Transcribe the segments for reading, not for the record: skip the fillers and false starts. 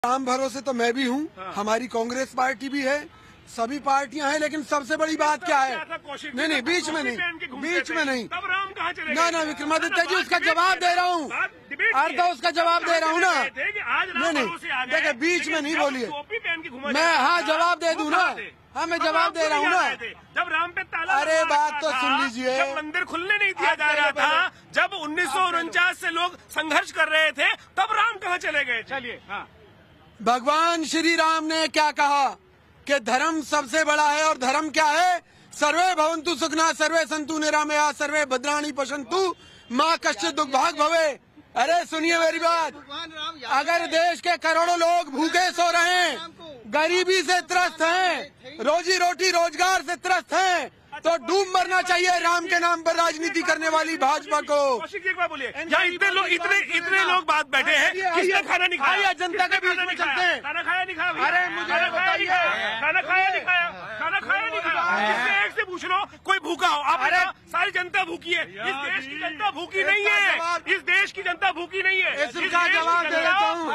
राम भरोसे तो मैं भी हूँ। हमारी कांग्रेस पार्टी भी है, सभी पार्टियां हैं, लेकिन सबसे बड़ी बात क्या है? नहीं, बीच में नहीं। तब राम कहाँ चले ना विक्रमादित्य जी, उसका जवाब दे रहा हूँ। अर्ध उसका जवाब दे रहा हूँ ना। नहीं, देखिए बीच में नहीं बोलिए। मैं जवाब दे दूँ ना। मैं जवाब दे रहा हूँ ना। जब राम पे ताला, अरे बात तो सुन लीजिए। जब मंदिर खुलने नहीं दिया जा रहा था, जब 1949 से लोग संघर्ष कर रहे थे, तब राम कहाँ चले गए? चलिए। भगवान श्री राम ने क्या कहा कि धर्म सबसे बड़ा है, और धर्म क्या है? सर्वे भवन्तु सुखिनः, सर्वे सन्तु निरामया, सर्वे भद्राणि पश्यन्तु माँ कश्चित् दुर्भाग् भवे। अरे सुनिए मेरी बात, अगर देश के करोड़ों लोग भूखे सो रहे हैं, गरीबी से त्रस्त हैं, रोजी रोटी रोजगार से त्रस्त हैं, तो डूब मरना चाहिए राम के नाम पर राजनीति करने वाली भाजपा को। कौशिक जी एक बार बोलिए, यहाँ इतने लोग बात बैठे हैं, किसने खाना नहीं खाया? जनता के बीच में चलते हैं। खाना खाया नहीं खाया? अरे मुझे बताइए, खाना खाया नहीं खाया? खाना खाया नहीं खाया? किसने एक से पूछ लो कोई भूखा हो? आप सारी जनता भूखी है। इस देश की जनता भूखी नहीं है। इस देश की जनता भूखी नहीं है। इसका जवाब दे देता हूँ।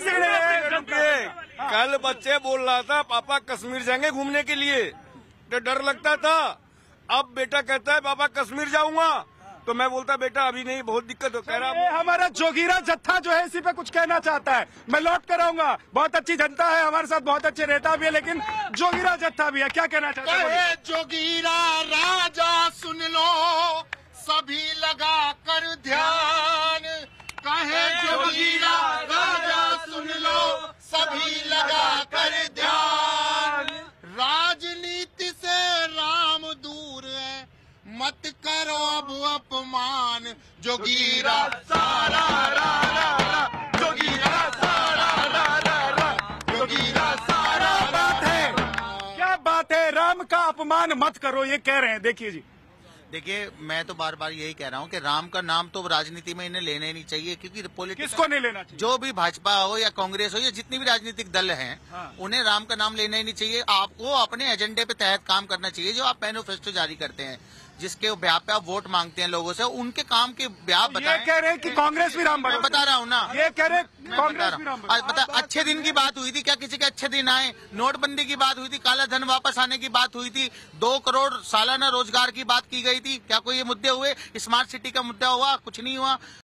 कल बच्चे बोल रहा था पापा कश्मीर जाएंगे घूमने के लिए, तो डर लगता था। अब बेटा कहता है पापा कश्मीर जाऊंगा, तो मैं बोलता बेटा अभी नहीं, बहुत दिक्कत हो। कह रहा हमारा जोगीरा जत्था जो है इसी पे कुछ कहना चाहता है। मैं लौट कर आऊंगा। बहुत अच्छी जनता है हमारे साथ, बहुत अच्छे नेता भी है, लेकिन जोगीरा जत्था भी है। क्या कहना चाहता है? जोगीरा राजा सुन लो, सभी लगा कर ध्यान। कहे जोगीरा राजा सुन लो, सभी लगा कर ध्यान। राजनीति से राम दूर है, मत करो अब अपमान। जोगीरा सारा रा रा रा, जोगीरा सारा रा रा रा, जोगीरा सारा बात है। क्या बात है? राम का अपमान मत करो, ये कह रहे हैं। देखिए जी, देखिए मैं तो बार बार यही कह रहा हूँ कि राम का नाम तो राजनीति में इन्हें लेना ही नहीं चाहिए, क्योंकि पॉलिटिक्स किसको नहीं लेना चाहिए? जो भी भाजपा हो या कांग्रेस हो या जितनी भी राजनीतिक दल हैं, उन्हें राम का नाम लेना ही नहीं चाहिए। आपको अपने एजेंडे पे तहत काम करना चाहिए। जो आप मैनिफेस्टो जारी करते हैं, जिसके ब्याह पे आप वोट मांगते हैं लोगों से, उनके काम के ब्याह बताएं। ये कह रहे हैं कि कांग्रेस भी राम मैं बता रहा हूँ ना, ये कह रहे कांग्रेस भी राम बता। अच्छे दिन की बात हुई थी क्या? किसी के अच्छे दिन आए? नोटबंदी की बात हुई थी, काला धन वापस आने की बात हुई थी, 2 करोड़ सालाना रोजगार की बात की गई थी। क्या कोई ये मुद्दे हुए? स्मार्ट सिटी का मुद्दा हुआ? कुछ नहीं हुआ।